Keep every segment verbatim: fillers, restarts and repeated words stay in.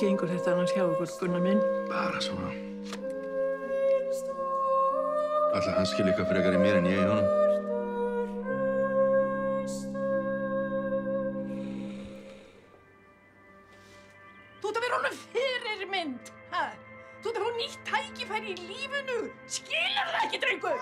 gengur þetta annars hjá okkur, Gunnar minn? Bara svona. Ætli hann skilji eitthvað frekar í mér en ég í honum. Þú ert að vera honum fyrirmynd, ha? Þú ert að fá nýtt tækifæri í lífinu. Skilur það ekki, drengur?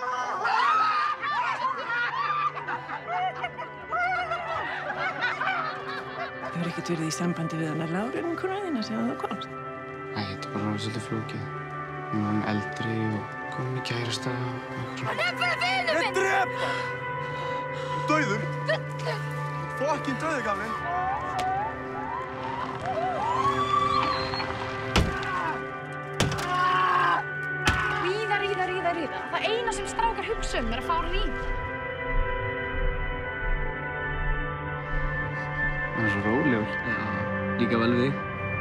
Hefur ekkert verið í sambandi við hana Láru, vinkonu þína, sem þú komst? Nei, þetta er bara svolítið flókið. Hún var eldri og kom í kærasta og eitthvað. Hann er bara vinur minn! Ég drepa! Dauður! Fullur! Fokkin dauður, gamli! Ríða, ríða, ríða, ríða. Það eina sem strákar hugsa um er að fá að ríða. Hann er svo rólegur. Já, líka vel við þig.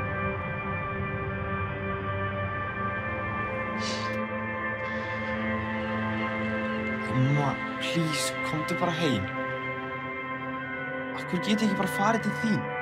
Amma, please, komdu bara heim. Af hverju get ég ekki bara farið til þín?